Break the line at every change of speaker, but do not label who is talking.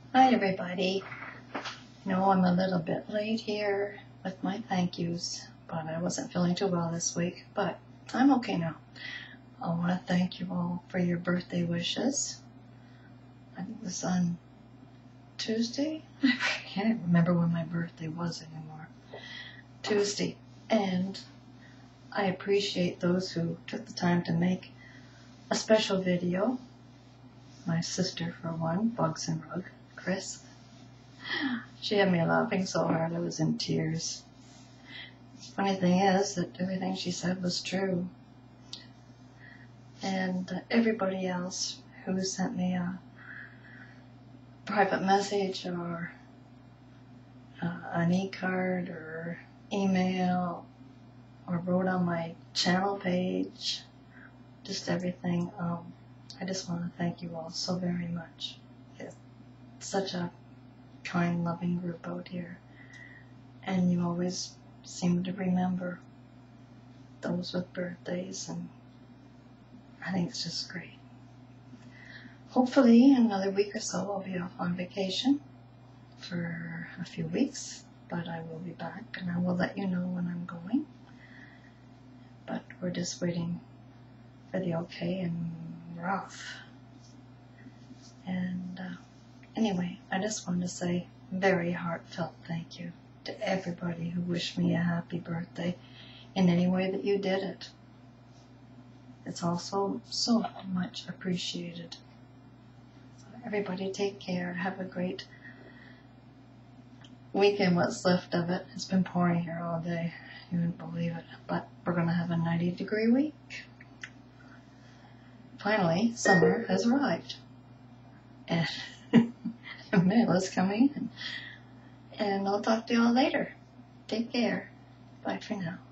Hi everybody. No, I'm a little bit late here with my thank yous, but I wasn't feeling too well this week, but I'm okay now. I want to thank you all for your birthday wishes. I think it was on Tuesday. I can't remember when my birthday was anymore. Tuesday. And I appreciate those who took the time to make a special video. My sister, for one, Bugs and Rug, Chris. She had me laughing so hard I was in tears. Funny thing is that everything she said was true. And everybody else who sent me a private message or an e-card or email or wrote on my channel page, just everything. I just want to thank you all so very much. It's such a kind, loving group out here. And you always seem to remember those with birthdays, and I think it's just great. Hopefully in another week or so I'll be off on vacation for a few weeks, but I will be back and I will let you know when I'm going. But we're just waiting for the okay, and we're off. And anyway, I just wanted to say very heartfelt thank you to everybody who wished me a happy birthday in any way that you did it. It's also so much appreciated. So everybody take care. Have a great weekend, what's left of it. It's been pouring here all day. You wouldn't believe it. But we're going to have a 90-degree week. Finally, summer has arrived. And Mayla's coming in. And I'll talk to you all later. Take care. Bye for now.